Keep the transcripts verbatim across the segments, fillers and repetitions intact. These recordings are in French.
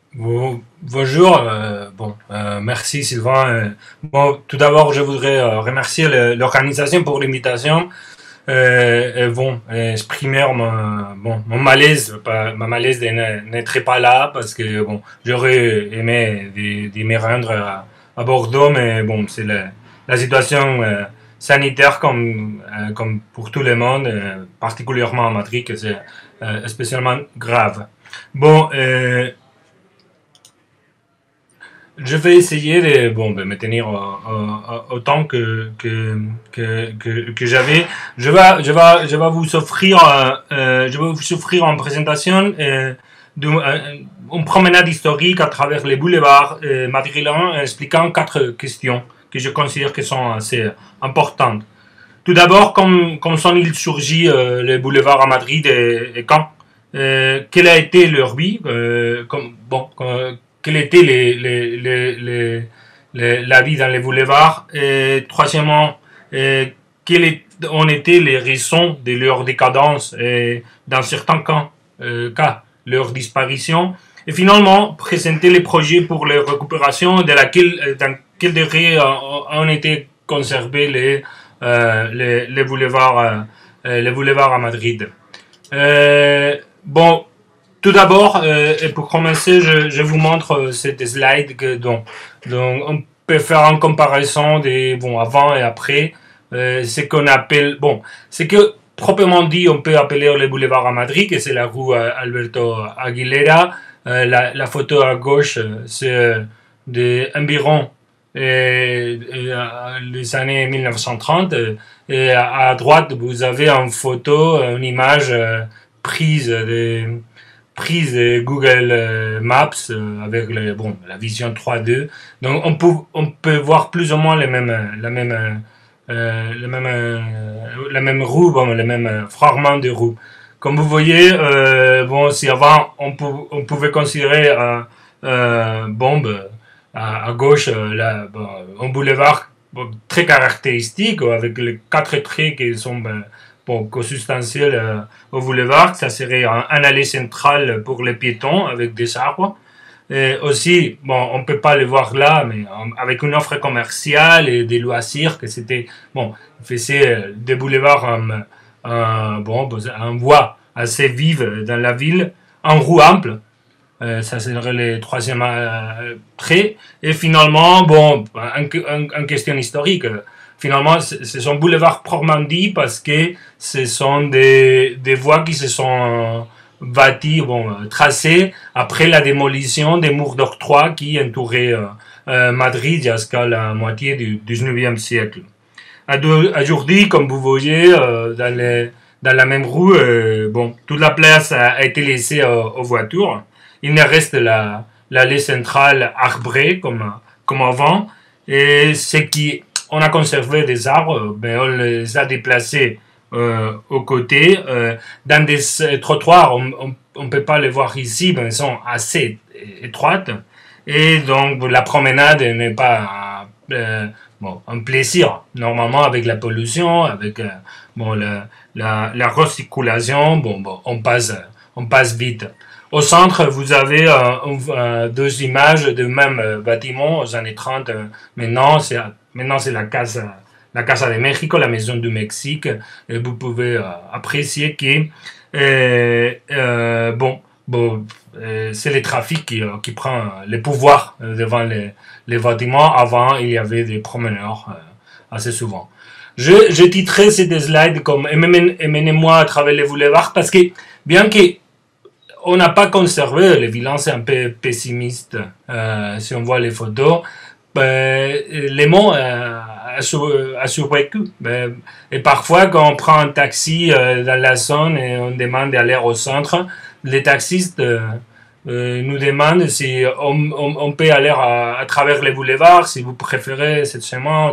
Bon- Bonjour, euh, bon, euh, merci Sylvain. Euh, bon, tout d'abord, je voudrais euh, remercier le- l'organisation pour l'invitation. Euh, et bon, euh, exprimer mon, bon, mon malaise, pas, ma malaise de ne- n'être pas là parce que bon, j'aurais aimé de, de me rendre à, à Bordeaux, mais bon, c'est la, la situation euh, sanitaire comme, euh, comme pour tout le monde, euh, particulièrement à Madrid, que c'est euh, spécialement grave. Bon, euh, je vais essayer de, bon, de me tenir au, au- au temps que, que, que, que, que j'avais. Je vais, je, vais, je vais vous offrir, euh, euh, je vais vous offrir en présentation euh, de, euh, une promenade historique à travers les boulevards euh, madrilènes, expliquant quatre questions que je considère que sont assez importantes. Tout d'abord, comme, comme sont-ils surgit euh, les boulevards à Madrid et, et quand euh, Quelle a été leur vie euh, comme, bon, euh, Quelle était les, les, les, les, les- la vie dans les boulevards Et troisièmement, euh, quelles est- ont été les raisons de leur décadence et dans certains cas, euh, cas leur disparition et finalement présenter les projets pour leur récupération de laquelle, dans quel degré ont été conservés les euh, les, les boulevards, euh, euh, les boulevards à Madrid. Euh, bon, tout d'abord, euh, et pour commencer, je, je vous montre euh, cette slide que, dont, dont on peut faire en comparaison des bon avant et après. Euh, ce qu'on appelle bon, c'est que proprement dit, on peut appeler les boulevards à Madrid, que c'est la rue euh, Alberto Aguilera. Euh, la, la photo à gauche, euh, c'est euh, de environ euh, euh, les années mille neuf cent trente. euh, Et à, à droite, vous avez une photo, une image euh, prise de prise de Google euh, Maps euh, avec le, bon, la vision trois D. Donc on peut, on peut voir plus ou moins les mêmes, la même, euh, le même, euh, la même roue, bon, les mêmes euh, fragments de roue. Comme vous voyez, euh, bon, si avant on, pou- on pouvait considérer un euh, bombe à, à gauche, euh, là, bon, un boulevard bon, très caractéristique avec les quatre traits qui sont ben, bon, consubstantiels euh, au boulevard. Ça serait un, un allée centrale pour les piétons avec des arbres. Et aussi, bon, on peut pas le voir là, mais euh, avec une offre commerciale et des loisirs, que c'était, bon, faisait des boulevards en, en, bon, en voie assez vive dans la ville, en roue ample. Euh, ça serait le troisième euh, trait. Et finalement, bon, en, en, en question historique, euh, finalement, ce sont boulevards proprement dit parce que ce sont des, des voies qui se sont bâties, bon, euh, tracées après la démolition des murs d'octroi qui entouraient euh, euh, Madrid jusqu'à la moitié du dix-neuvième siècle. Aujourd'hui, comme vous voyez, euh, dans, les, dans la même rue, euh, bon, toute la place a, a été laissée euh, aux voitures. Il ne reste la l'allée centrale arbrée comme, comme avant. Et ce qui, on a conservé des arbres, ben on les a déplacés euh, aux côtés. Euh, dans des trottoirs, on ne peut pas les voir ici, mais ils sont assez étroites. Et donc, la promenade n'est pas euh, bon, un plaisir. Normalement, avec la pollution, avec euh, bon, la, la, la recirculation, bon, bon, on, passe, on passe vite. Au centre, vous avez euh, euh, deux images du même euh, bâtiment aux années trente. Euh, maintenant, c'est maintenant c'est la Casa, la Casa de México, la Maison du Mexique. Et vous pouvez euh, apprécier que euh, euh, bon, bon euh, c'est le trafic qui, euh, qui prend le pouvoir euh, devant les, les bâtiments. Avant, il y avait des promeneurs euh, assez souvent. Je, je titrerai ces slides comme Emmenez-moi à travers les boulevards parce que bien que on n'a pas conservé, le bilan c'est un peu pessimiste euh, si on voit les photos. Ben, les mots euh, a, sur, a survécu. Ben, et parfois, quand on prend un taxi euh, dans la zone et on demande d'aller au centre, les taxistes euh, euh, nous demandent si on, on, on peut aller à, à, travers les boulevards, si vous préférez cette chemin,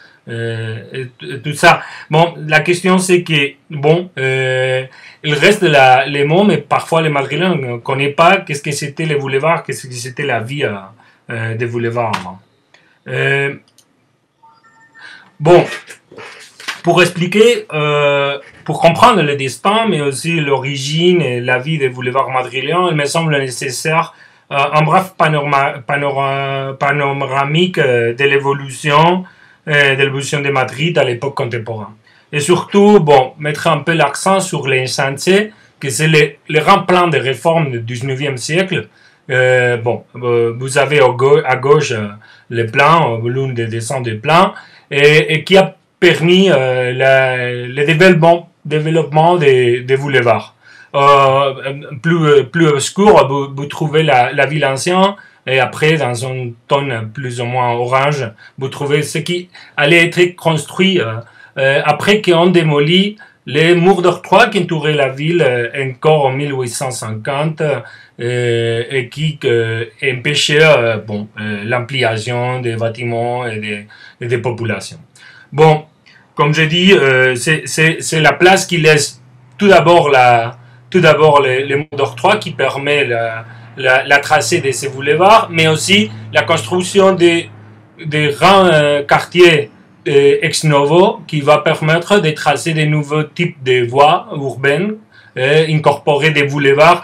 euh, et, et tout ça. Bon, la question c'est que, bon, euh, il reste la, les mots, mais parfois les Madrilènes ne connaissent pas qu'est-ce que c'était les boulevards, qu'est-ce que c'était la vie euh, des boulevards. Euh, bon, pour expliquer, euh, pour comprendre le destin, mais aussi l'origine et la vie des boulevards madrilènes, il me semble nécessaire un bref panorama, panorama, panoramique de l'évolution de l'évolution de Madrid à l'époque contemporaine. Et surtout, bon, mettre un peu l'accent sur les chantiers, que c'est les, les grands plans de réforme du dix-neuvième siècle. Euh, bon, vous avez à gauche euh, les plans, l'une des dessins des plans, et, et qui a permis euh, la, le développement, développement des, des boulevards. Euh, plus, plus obscur, vous, vous trouvez la, la ville ancienne, et après, dans un ton plus ou moins orange, vous trouvez ce qui allait être construit euh, euh, après qu'on démolit les murs d'octroi qui entouraient la ville euh, encore en mille huit cent cinquante euh, et qui euh, empêchaient euh, bon, euh, l'ampliation des bâtiments et des, et des populations. Bon, comme je dis, euh, c'est la place qui laisse tout d'abord la, tout d'abord les, les murs d'octroi qui permet la, la, la tracée de ces boulevards, mais aussi la construction des, des grands euh, quartiers ex novo qui va permettre de tracer de nouveaux types de voies urbaines et incorporer des boulevards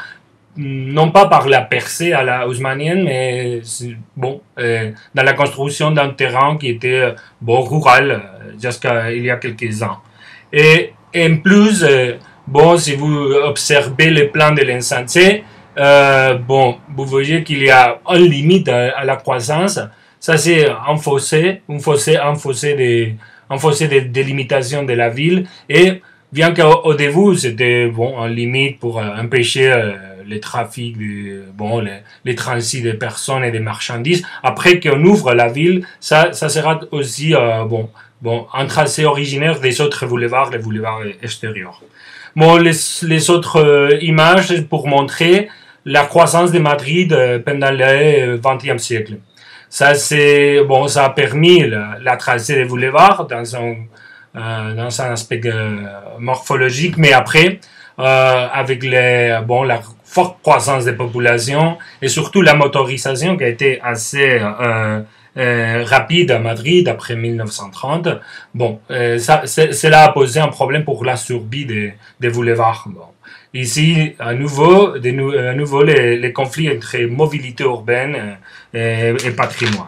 non pas par la percée à la haussmannienne mais bon euh, dans la construction d'un terrain qui était bon rural jusqu'à il y a quelques ans. Et en plus euh, bon, si vous observez les plans de l'incendie, euh, bon, vous voyez qu'il y a une limite à, à la croissance. Ça, c'est un fossé, un fossé, un fossé de, un fossé de délimitation de la ville. Et bien qu'au au début, c'était bon, une limite pour euh, empêcher euh, le trafic, de, bon, les, les transits des personnes et des marchandises. Après qu'on ouvre la ville, ça, ça sera aussi euh, bon, bon, un tracé originaire des autres boulevards, les boulevards extérieurs. Bon, les, les autres euh, images pour montrer la croissance de Madrid euh, pendant le vingtième siècle. Ça, c'est, bon, ça a permis la, la tracée des boulevards dans un, euh, dans un aspect euh, morphologique, mais après, euh, avec les, bon, la forte croissance des populations et surtout la motorisation qui a été assez euh, euh, rapide à Madrid après mille neuf cent trente, bon, euh, ça, cela a posé un problème pour la survie des, des boulevards. Bon. Ici, à nouveau, de nou à nouveau les, les conflits entre mobilité urbaine et, et patrimoine.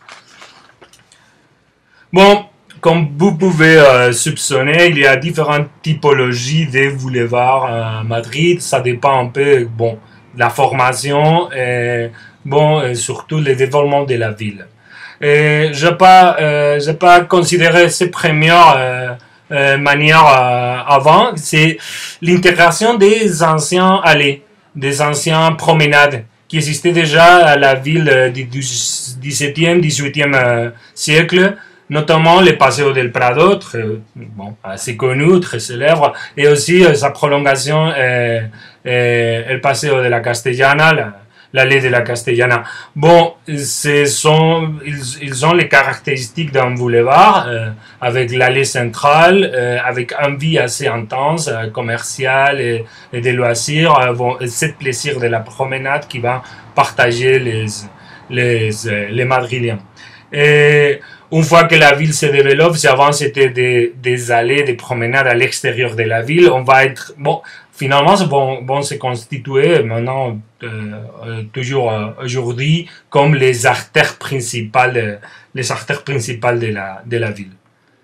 Bon, comme vous pouvez euh, soupçonner, il y a différentes typologies de boulevards à Madrid. Ça dépend un peu, bon, de la formation et, bon, et surtout le développement de la ville. Et je n'ai pas, euh, j'ai pas considéré ces premières euh, Euh, manière euh, avant, c'est l'intégration des anciens allées, des anciennes promenades qui existaient déjà à la ville du dix-septième, dix-huitième euh, siècle, notamment le Paseo del Prado, très, bon, assez connu, très célèbre, et aussi euh, sa prolongation, euh, euh, le Paseo de la Castellana, la, l'allée de la Castellana. Bon, ce sont, ils, ils ont les caractéristiques d'un boulevard, euh, avec l'allée centrale, euh, avec une vie assez intense, euh, commerciale et, et des loisirs, euh, bon, c'est le plaisir de la promenade qui va partager les, les, les Madridiens. Et une fois que la ville se développe, si avant c'était des, des allées, des promenades à l'extérieur de la ville, on va être, bon, finalement, bon, bon se constituer maintenant, euh, euh, toujours euh, aujourd'hui, comme les artères principales, les artères principales de la, de la ville.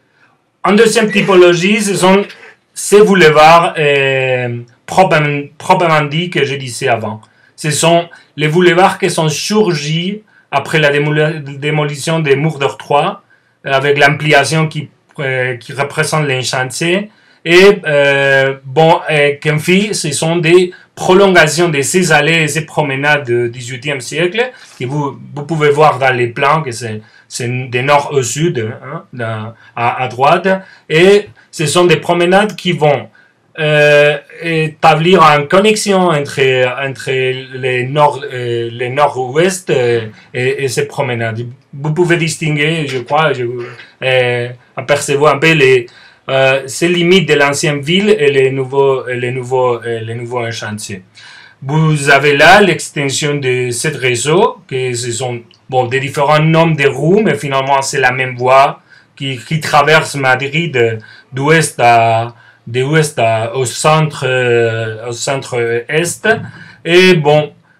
En deuxième typologie, ce sont ces boulevards euh, proprement, proprement dit que je disais avant. Ce sont les boulevards qui sont surgis après la démolition des murs d'octroi, avec l'ampliation qui, euh, qui représente les chantiers. Et euh, bon, euh, qu'en fait, ce sont des prolongations de ces allées et ces promenades du dix-huitième siècle que vous, vous pouvez voir dans les plans, que c'est de nord au sud, hein, dans, à, à droite. Et ce sont des promenades qui vont euh, établir une connexion entre, entre les nord, euh, les nord-ouest et, et ces promenades. Vous pouvez distinguer, je crois, je, euh, apercevoir un peu les Euh, ces limites de l'ancienne ville et les nouveaux, et les nouveaux, et les nouveaux chantiers. Vous avez là l'extension de ce réseau, que ce sont bon, des différents nombres de roues, mais finalement c'est la même voie qui, qui traverse Madrid d'ouest à, d'ouest au centre, euh, au centre est. Et bon,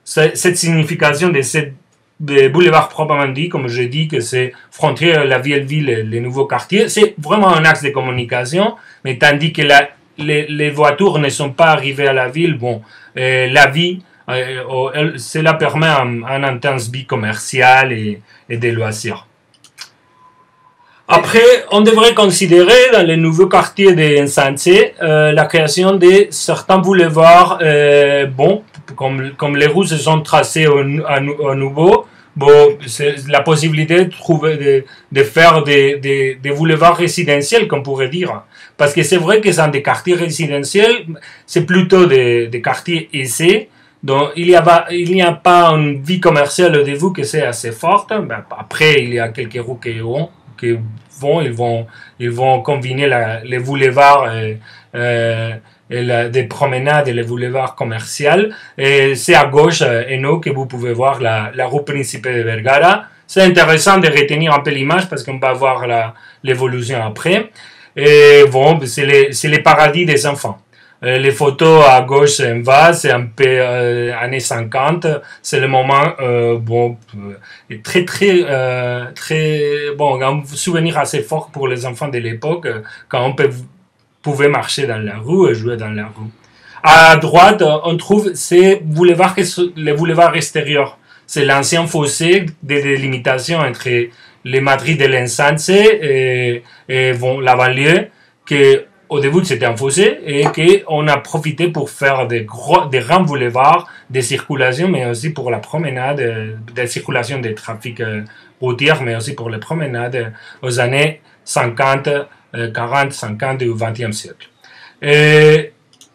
cette signification de ce boulevard proprement dit, comme je dis, que c'est frontière, la vieille ville, les nouveaux quartiers, c'est vraiment un axe de communication, mais tandis que la, les, les voitures ne sont pas arrivées à la ville, bon, euh, la vie, euh, cela permet un, un intense vie commerciale et, et des loisirs. Après, on devrait considérer dans les nouveaux quartiers de Ensanche euh, la création de certains boulevards euh, bons, comme, comme les routes se sont tracées au, à, à nouveau. Bon, c'est la possibilité de, trouver, de, de faire des, des, des boulevards résidentiels, qu'on pourrait dire. Parce que c'est vrai que dans des quartiers résidentiels, c'est plutôt des, des quartiers aisés. Donc, il n'y a, il n'y a pas une vie commerciale au début que c'est assez forte. Ben, après, il y a quelques rues qui ont. Qui vont, ils vont, ils vont combiner la, les boulevards et, euh, et la, des promenades et les boulevards commerciaux. Et c'est à gauche, et nous, que vous pouvez voir la, la rue principale de Vergara. C'est intéressant de retenir un peu l'image parce qu'on va voir l'évolution après. Et bon, c'est les, c'est les paradis des enfants. Les photos à gauche en bas, c'est un peu euh, années cinquante. C'est le moment, euh, bon, euh, très, très, euh, très, bon, un souvenir assez fort pour les enfants de l'époque, quand on peut, pouvait marcher dans la rue et jouer dans la rue. À droite, on trouve ces boulevards, les boulevards extérieurs. C'est l'ancien fossé de délimitation entre les Madrid de l'Ensanche et, et bon, la banlieue, que au début, c'était un fossé et qu'on a profité pour faire des, gros, des grands boulevards de circulation, mais aussi pour la promenade, de circulation des trafics routiers, mais aussi pour les promenades aux années cinquante, quarante, cinquante du vingtième siècle. Et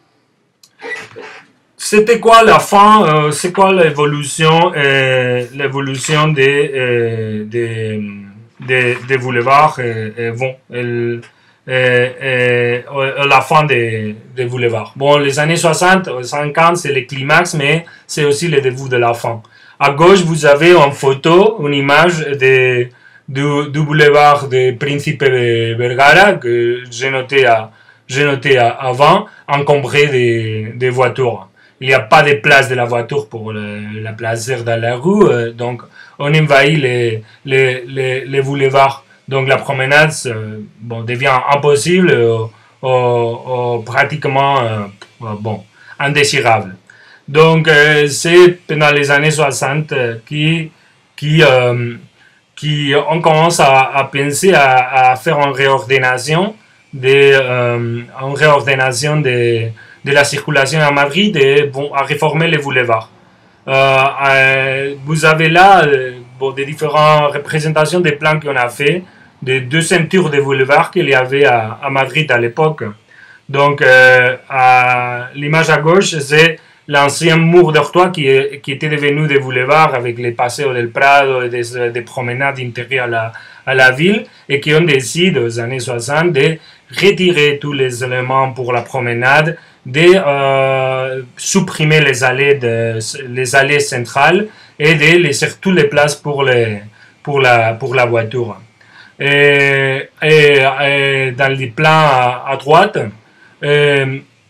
c'était quoi la fin, euh, c'est quoi l'évolution, euh, l'évolution des, euh, des, des, des boulevards et, et bon, elle, Et, et, et la fin des, des boulevards. Bon, les années soixante, cinquante, c'est le climax, mais c'est aussi le début de la fin. À gauche, vous avez en photo une image de, du, du boulevard de Príncipe de Vergara que j'ai noté, à, j'ai noté à, avant, encombré des, des voitures. Il n'y a pas de place de la voiture pour le, la placer dans la rue, donc on envahit les, les, les, les boulevards. Donc la promenade euh, bon, devient impossible, euh, euh, pratiquement euh, bon, indésirable. Donc euh, c'est pendant les années soixante euh, qui, qui, euh, qui on commence à, à penser à, à faire une réordination, de, euh, une réordination de, de la circulation à Madrid et bon, à réformer les boulevards. Euh, euh, vous avez là euh, bon, des différentes représentations des plans qu'on a fait, des deux ceintures de boulevards qu'il y avait à, à Madrid à l'époque. Donc, euh, l'image à gauche, c'est l'ancien mur d'Ortois qui, qui était devenu des boulevards avec les Paseo del Prado et des, des promenades intérieures à la, à la ville et qui ont décidé aux années soixante de retirer tous les éléments pour la promenade, de euh, supprimer les allées, de, les allées centrales et de laisser toutes les places pour, les, pour, la, pour la voiture. Et, et, et dans les plans à, à droite, et,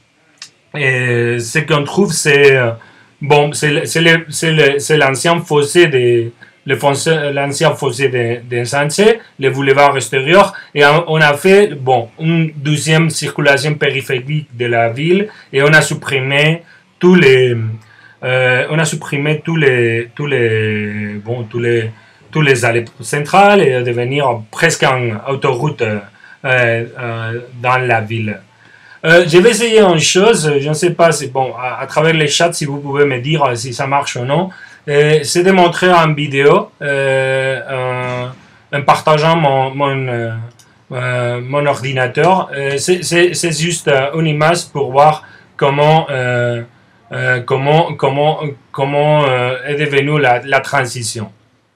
et ce qu'on trouve, c'est bon, c'est l'ancien fossé de l'ancien fossé d'Ensanche, le boulevard extérieur, et on a fait bon une deuxième circulation périphérique de la ville et on a supprimé tous les euh, on a supprimé tous les tous les bon tous les tous les allées centrales et devenir presque en autoroute euh, euh, dans la ville. Euh, je vais essayer une chose, je ne sais pas si, bon, à, à travers les chats, si vous pouvez me dire si ça marche ou non, euh, c'est de montrer en vidéo, euh, en, en partageant mon, mon, euh, euh, mon ordinateur. Euh, c'est juste une image pour voir comment, euh, euh, comment, comment, comment euh, est devenue la, la transition.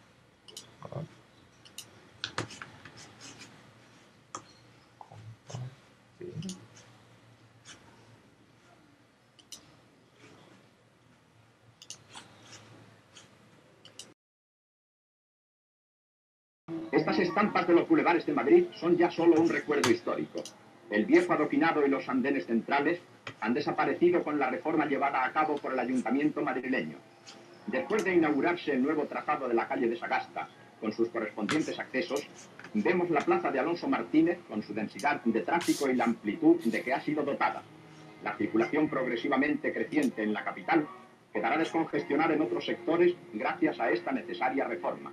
Estas estampas de los bulevares de Madrid son ya solo un recuerdo histórico. El viejo adoquinado y los andenes centrales han desaparecido con la reforma llevada a cabo por el ayuntamiento madrileño. Después de inaugurarse el nuevo trazado de la calle de Sagasta, con sus correspondientes accesos, vemos la plaza de Alonso Martínez con su densidad de tráfico y la amplitud de que ha sido dotada. La circulación progresivamente creciente en la capital quedará descongestionada en otros sectores gracias a esta necesaria reforma.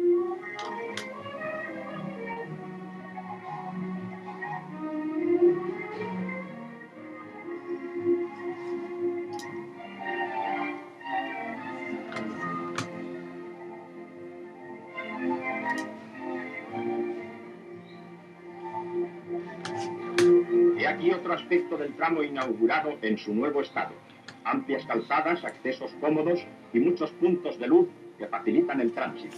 He aquí otro aspecto del tramo inaugurado en su nuevo estado. Amplias calzadas, accesos cómodos y muchos puntos de luz que facilitan el tránsito.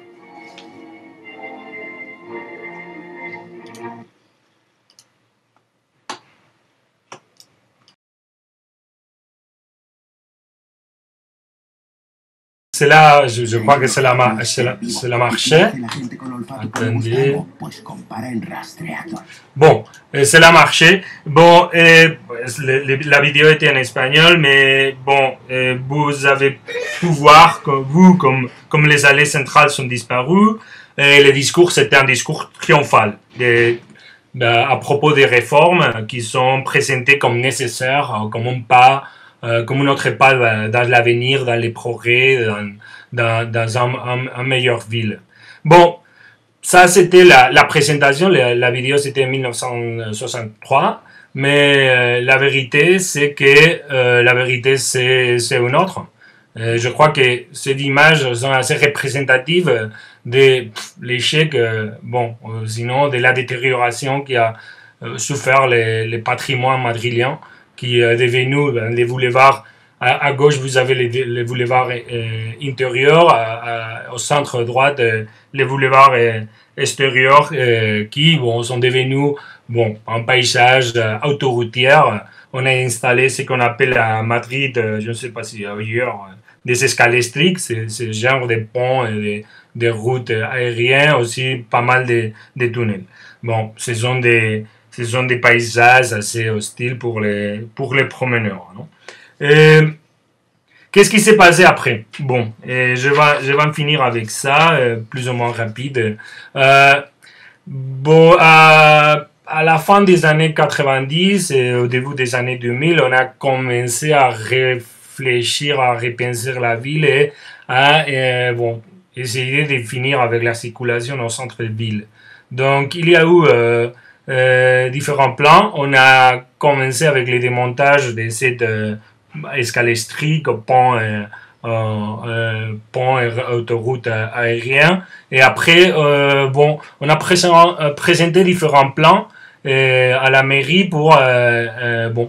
C'est là, je, je crois que c'est la, mar c'est la, la marché. Attendez. Bon, c'est la marché. Bon, euh, la vidéo était en espagnol, mais bon, euh, vous avez pu voir que vous, comme, comme les allées centrales sont disparues, et le discours, c'était un discours triomphal de, de, à propos des réformes qui sont présentées comme nécessaires, comme un pas, euh, comme un autre pas dans l'avenir, dans les progrès, dans, dans, dans un, un, un meilleure ville. Bon, ça c'était la, la présentation, la, la vidéo c'était en mille neuf cent soixante-trois, mais euh, la vérité c'est que euh, la vérité c'est une autre. Euh, je crois que ces images sont assez représentatives de l'échec, euh, bon, euh, sinon de la détérioration qui a euh, souffert le, le patrimoine madrilien, qui est devenu ben, les boulevards. À, à gauche, vous avez les, les boulevards euh, intérieurs, à, à, au centre droite, euh, les boulevards euh, extérieurs euh, qui bon, sont devenus bon, un paysage euh, autoroutier. On a installé ce qu'on appelle à Madrid, euh, je ne sais pas si ailleurs, euh, des escalestriques, c'est ce genre de ponts et de, de routes aériennes, aussi pas mal de, de tunnels. Bon, ce sont des, ce sont des paysages assez hostiles pour les, pour les promeneurs. Non? Qu'est-ce qui s'est passé après? Bon, et je, vais, je vais en finir avec ça, euh, plus ou moins rapide. Euh, bon, à, à la fin des années quatre-vingt-dix et au début des années deux mille, on a commencé à réfléchir, à repenser la ville et à euh, bon, essayer de finir avec la circulation au centre-ville. Donc, il y a eu euh, euh, différents plans. On a commencé avec le démontage de cette euh, escalestrique, pont, euh, euh, pont et autoroute aérien. Et après, euh, bon, on a présent, présenté différents plans euh, à la mairie pour euh, euh, bon,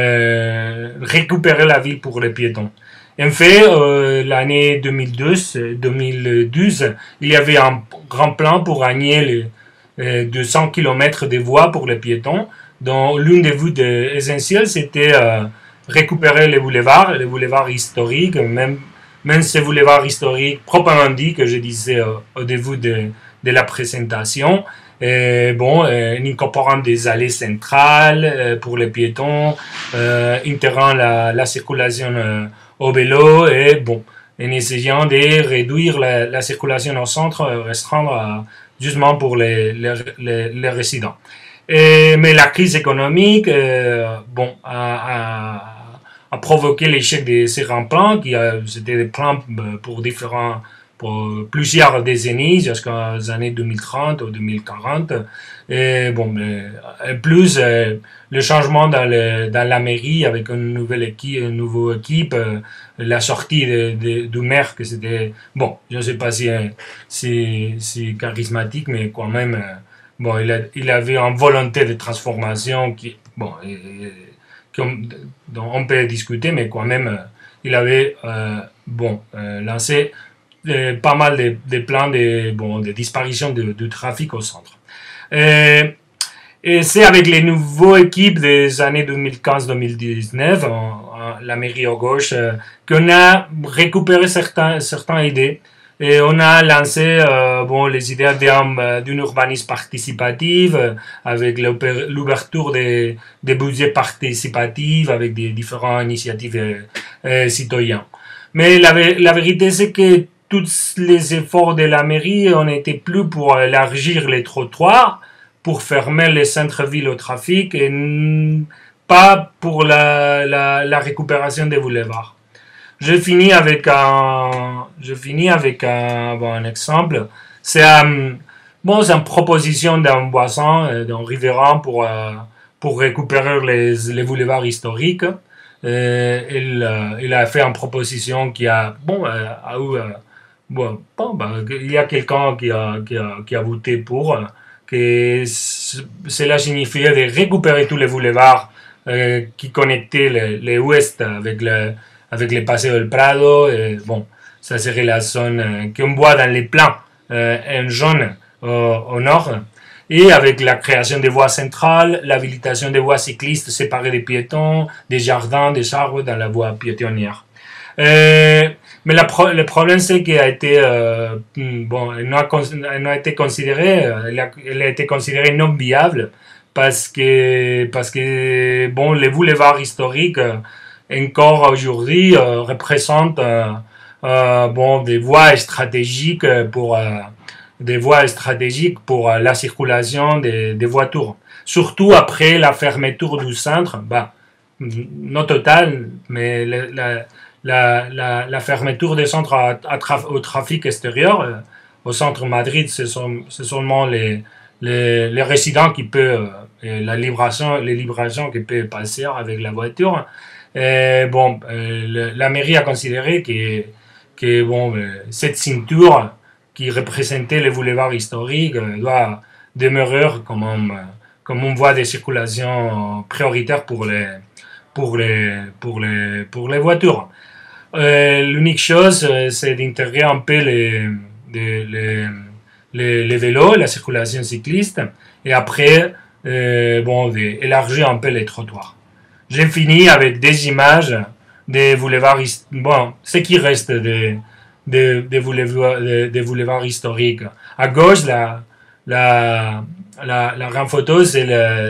euh, récupérer la ville pour les piétons. En fait, euh, l'année deux mille douze, deux mille douze, il y avait un grand plan pour gagner les euh, deux cents kilomètres de voies pour les piétons, dont l'une des vues essentielles, c'était euh, récupérer les boulevards, les boulevards historiques, même, même ces boulevards historiques proprement dit que je disais euh, au début de, de la présentation, et bon, euh, en incorporant des allées centrales euh, pour les piétons, euh, integrant la, la circulation euh, au vélo et bon, en essayant de réduire la, la circulation au centre, restreindre à, justement pour les, les, les, les résidents. Et, mais la crise économique euh, bon, a, a, a provoqué l'échec de ces grands plans, qui c'était des plans pour différents, pour plusieurs décennies, jusqu'aux années deux mille trente ou deux mille quarante. Et bon, mais, et plus euh, le changement dans, le, dans la mairie avec une nouvelle équipe, une nouvelle équipe, euh, la sortie de, de, du maire, que c'était, bon, je ne sais pas si c'est si, si charismatique, mais quand même, euh, bon, il, a, il avait une volonté de transformation qui, bon, et, et, comme, dont on peut discuter, mais quand même, euh, il avait, euh, bon, euh, lancé euh, pas mal de, de plans de, bon, de disparition de, de trafic au centre. Euh, et c'est avec les nouveaux équipes des années deux mille quinze deux mille dix-neuf, en, en, la mairie à gauche, euh, qu'on a récupéré certains, certaines idées. Et on a lancé euh, bon, les idées d'un urbanisme participatif, euh, avec l'ouverture des, des budgets participatifs, avec des différentes initiatives euh, citoyens. Mais la, la vérité, c'est que tous les efforts de la mairie, on n'était plus pour élargir les trottoirs, pour fermer les centres-villes au trafic, et pas pour la, la, la récupération des boulevards. Je finis avec un, je finis avec un, bon, un exemple. C'est un, bon, c'est une proposition d'un voisin, d'un riverain pour, pour récupérer les, les boulevards historiques. Euh, il, euh, il a fait une proposition qui a, bon, euh, a eu, euh, bon, bon ben, il y a quelqu'un qui a, qui, a, qui a voté pour, euh, que cela signifiait de récupérer tous les boulevards euh, qui connectaient les, les ouest avec le, avec les Paseo del Prado. Et, bon, ça serait la zone euh, qu'on voit dans les plans euh, en jaune au, au nord. Et avec la création des voies centrales, l'habilitation des voies cyclistes séparées des piétons, des jardins, des arbres dans la voie piétonnière. Euh, mais la pro le problème, c'est qu'elle a été, euh, bon, elle n'a a été considérée, elle a, elle a été considérée non viable parce que, parce que, bon, les boulevards historiques, encore aujourd'hui, euh, représentent, euh, euh, bon, des voies stratégiques pour, euh, des voies stratégiques pour la circulation des, des voitures. Surtout après la fermeture du centre, bah, non totale, mais la, la, la, la, la fermeture des centres à, à traf, au trafic extérieur. Euh, au centre Madrid, c'est seulement les, les, les résidents qui peuvent, euh, la libération, les libérations qui peuvent passer avec la voiture. Et bon, euh, le, la mairie a considéré que, que bon, euh, cette ceinture qui représentait les boulevards historiques euh, doit demeurer comme, un, comme une voie de circulation prioritaire pour les, pour les, pour les, pour les voitures. Euh, L'unique chose, c'est d'intégrer un peu les, les, les, les, les vélos, la circulation cycliste, et après, euh, bon, d'élargir un peu les trottoirs. J'ai fini avec des images des boulevards, bon, ce qui reste des, des, des, boulevards, des, des boulevards historiques. À gauche, la, la, la, la grande photo, c'est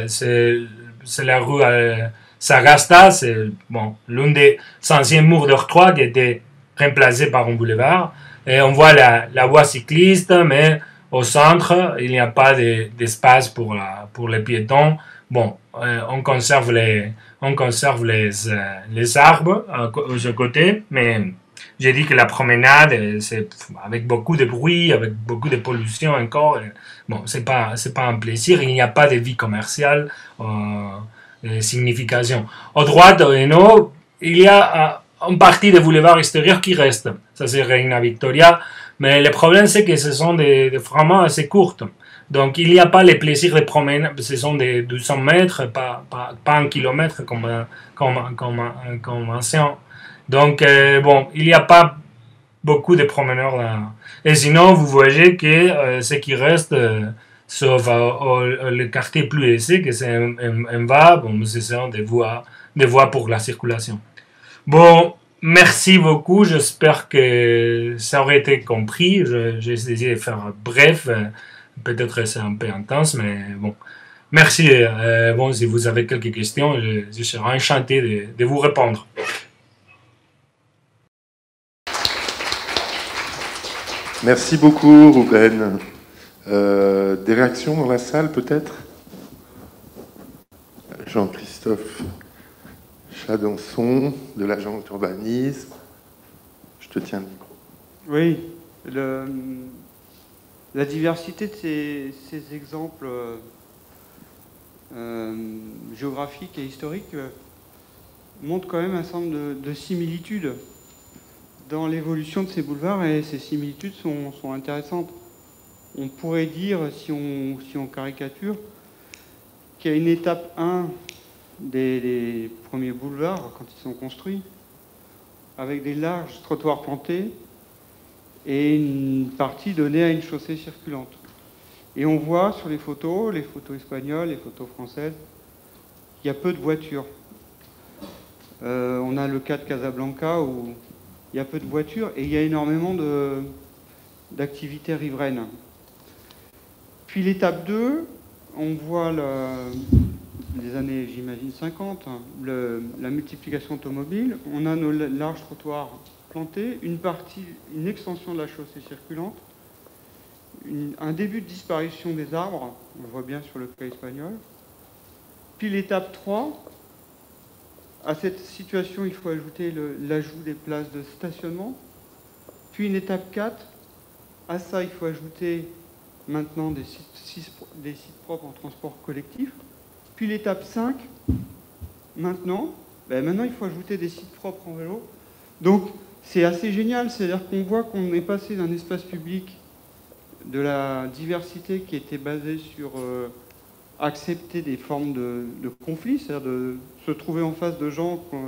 la rue euh, Sagasta, c'est bon, l'un des anciens murs d'octroi qui était remplacé par un boulevard. Et on voit la, la voie cycliste, mais au centre, il n'y a pas d'espace pour, la, pour les piétons. Bon, euh, on conserve les, on conserve les, euh, les arbres de ce côté, mais j'ai dit que la promenade, c'est avec beaucoup de bruit, avec beaucoup de pollution encore. Bon, c'est pas, c'est pas un plaisir. Il n'y a pas de vie commerciale, euh, de signification. À droite, non, il y a une partie des boulevards extérieurs qui reste. Ça, c'est Reina Victoria. Mais le problème, c'est que ce sont des, des vraiment assez courtes. Donc, il n'y a pas les plaisirs de promenade. Ce sont des deux cents mètres, pas, pas, pas un kilomètre comme, comme, comme, comme ancien. Donc, euh, bon, il n'y a pas beaucoup de promeneurs là. Et sinon, vous voyez que euh, ce qui reste, euh, sauf euh, le quartier plus aisé, que c'est en bas, bon, ce sont des voies, des voies pour la circulation. Bon, merci beaucoup. J'espère que ça aurait été compris. J'ai essayé de faire bref. Peut-être c'est un peu intense, mais bon. Merci. Euh, bon, si vous avez quelques questions, je, je serai enchanté de, de vous répondre. Merci beaucoup, Ruben. Euh, des réactions dans la salle, peut-être? Jean-Christophe Chadançon, de l'agence d'urbanisme. Je te tiens le micro. Oui, le, la diversité de ces, ces exemples euh, géographiques et historiques euh, montre quand même un certain nombre de, de similitudes dans l'évolution de ces boulevards, et ces similitudes sont, sont intéressantes. On pourrait dire, si on, si on caricature, qu'il y a une étape un des, des premiers boulevards, quand ils sont construits, avec des larges trottoirs plantés et une partie donnée à une chaussée circulante. Et on voit sur les photos, les photos espagnoles, les photos françaises, qu'il y a peu de voitures. Euh, on a le cas de Casablanca où il y a peu de voitures et il y a énormément d'activités riveraines. Puis l'étape deux, on voit le, les années, j'imagine, cinquante, le, la multiplication automobile. On a nos larges trottoirs plantés, une partie, une extension de la chaussée circulante, une, un début de disparition des arbres, on le voit bien sur le cas espagnol. Puis l'étape trois, à cette situation, il faut ajouter l'ajout des places de stationnement. Puis une étape quatre, à ça, il faut ajouter maintenant des sites, des sites propres en transport collectif. Puis l'étape cinq, maintenant, ben maintenant, il faut ajouter des sites propres en vélo. Donc, c'est assez génial, c'est-à-dire qu'on voit qu'on est passé d'un espace public de la diversité qui était basée sur euh, accepter des formes de, de conflit, c'est-à-dire de se trouver en face de gens euh,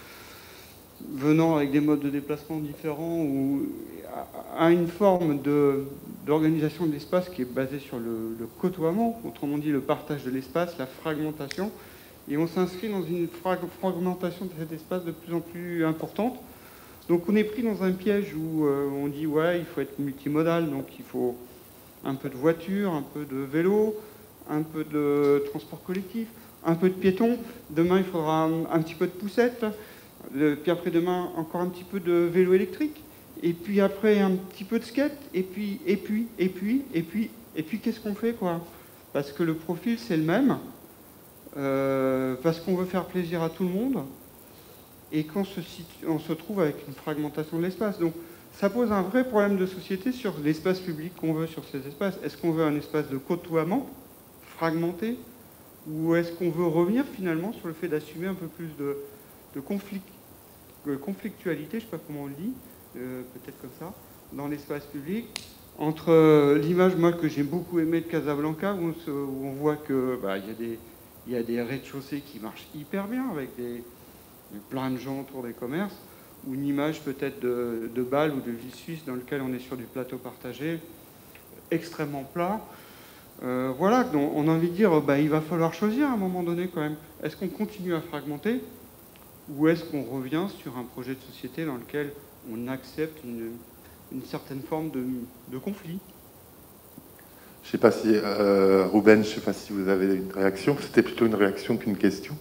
venant avec des modes de déplacement différents, ou à une forme d'organisation de, de l'espace qui est basée sur le, le côtoiement, autrement dit le partage de l'espace, la fragmentation, et on s'inscrit dans une frag fragmentation de cet espace de plus en plus importante. Donc on est pris dans un piège où euh, on dit ouais, il faut être multimodal, donc il faut un peu de voiture, un peu de vélo, un peu de transport collectif, un peu de piéton. Demain il faudra un, un petit peu de poussette, euh, puis après demain encore un petit peu de vélo électrique, et puis après un petit peu de skate, et puis et puis et puis et puis et puis qu'est-ce qu'on fait quoi? Parce que le profil c'est le même, euh, parce qu'on veut faire plaisir à tout le monde. Et qu'on se, on se trouve avec une fragmentation de l'espace. Donc ça pose un vrai problème de société sur l'espace public qu'on veut sur ces espaces. Est-ce qu'on veut un espace de côtoiement fragmenté, ou est-ce qu'on veut revenir finalement sur le fait d'assumer un peu plus de, de, conflict, de conflictualité, je ne sais pas comment on le dit, euh, peut-être comme ça, dans l'espace public, entre euh, l'image moi que j'ai beaucoup aimée de Casablanca, où on, se, où on voit que bah, y a des, y a des rez-de-chaussée qui marchent hyper bien avec des plein de gens autour des commerces, ou une image peut-être de, de Bâle ou de ville suisse dans lequel on est sur du plateau partagé, extrêmement plat. Euh, voilà, donc on a envie de dire, bah, il va falloir choisir à un moment donné quand même. Est-ce qu'on continue à fragmenter, ou est-ce qu'on revient sur un projet de société dans lequel on accepte une, une certaine forme de, de conflit? Je ne sais pas si, euh, Ruben, je ne sais pas si vous avez une réaction. C'était plutôt une réaction qu'une question.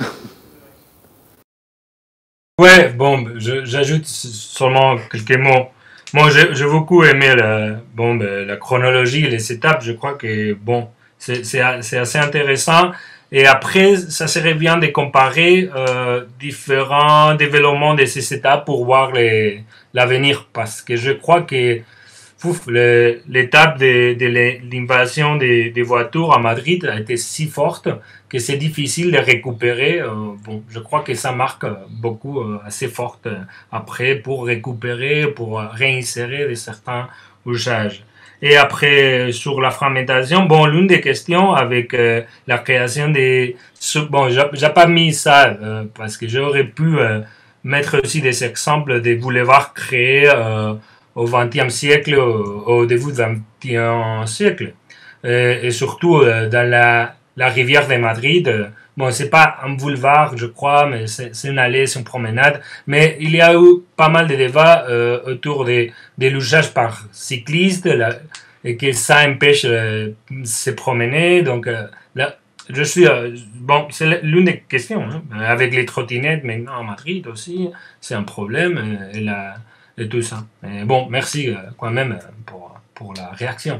Ouais, bon, j'ajoute seulement quelques mots. Moi, j'ai beaucoup aimé la, bon, ben, la chronologie et les étapes. Je crois que bon, c'est assez intéressant. Et après, ça serait bien de comparer euh, différents développements de ces étapes pour voir l'avenir. Parce que je crois que l'étape de, de l'invasion des, des voitures à Madrid a été si forte que c'est difficile de récupérer. Euh, bon, je crois que ça marque beaucoup, euh, assez forte euh, après pour récupérer, pour réinsérer de certains usages. Et après, sur la fragmentation, bon, l'une des questions avec euh, la création des... Bon, j'ai pas mis ça euh, parce que j'aurais pu euh, mettre aussi des exemples des boulevards créés euh, au vingtième siècle, au, au début du vingtième siècle. Et, et surtout euh, dans la, la rivière de Madrid. Euh, bon, c'est pas un boulevard, je crois, mais c'est une allée, c'est une promenade. Mais il y a eu pas mal de débats euh, autour de, de l'usage par cyclistes la, et que ça empêche de euh, se promener. Donc euh, là, je suis... Euh, bon, c'est l'une des questions. Hein. Avec les trottinettes maintenant à Madrid aussi, c'est un problème. Et, et la, et tout ça. Mais bon, merci euh, quand même pour, pour la réaction.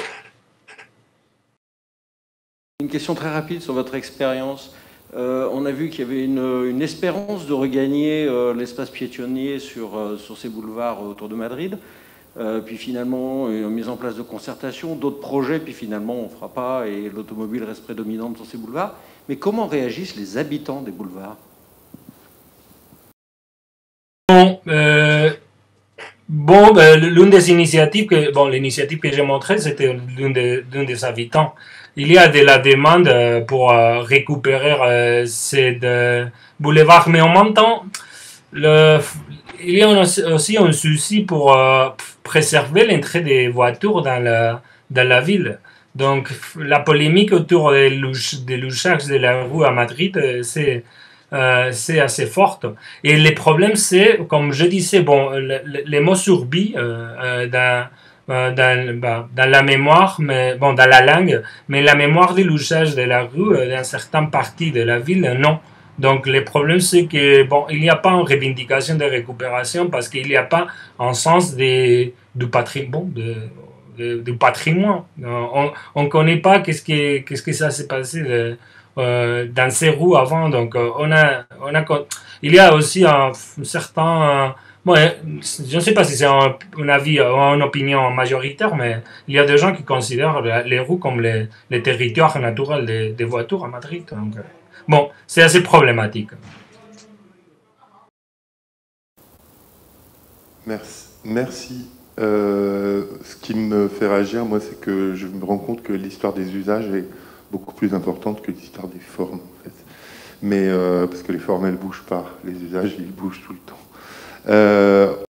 Une question très rapide sur votre expérience. Euh, on a vu qu'il y avait une, une espérance de regagner euh, l'espace piétonnier sur, euh, sur ces boulevards autour de Madrid. Euh, puis finalement, une mise en place de concertation, d'autres projets, puis finalement on ne fera pas et l'automobile reste prédominante sur ces boulevards. Mais comment réagissent les habitants des boulevards? Bon, euh... Bon, ben, l'une des initiatives que, bon, l'initiative que j'ai montrée, c'était l'une des, des habitants. Il y a de la demande pour euh, récupérer euh, ces de boulevards, mais en même temps, le, il y a aussi un souci pour euh, préserver l'entrée des voitures dans la, dans la ville. Donc, la polémique autour des louchages de la rue à Madrid, c'est... Euh, c'est assez forte. Et le problème, c'est, comme je disais, bon, le, le, les mots surbi euh, euh, dans, euh, dans, bah, dans la mémoire, mais bon, dans la langue, mais la mémoire de l'usage de la rue euh, dans certaines parties de la ville, non. Donc le problème c'est que bon, il n'y a pas une revendication de récupération parce qu'il n'y a pas un sens de, du patrimoine. Bon, de, de, du patrimoine. On ne connaît pas qu'est-ce que qu'est-ce que ça s'est passé de, euh, dans ces rues avant. Donc euh, on a on a il y a aussi un, un certain euh, bon, je ne sais pas si c'est un, un avis ou une opinion majoritaire, mais il y a des gens qui considèrent les rues comme les, les territoires naturels des, des voitures à Madrid. Donc, euh, bon, c'est assez problématique. Merci. Merci. Euh, ce qui me fait réagir, moi, c'est que je me rends compte que l'histoire des usages est beaucoup plus importante que l'histoire des formes, en fait. Mais euh, parce que les formes, elles bougent pas. Les usages, ils bougent tout le temps. Euh,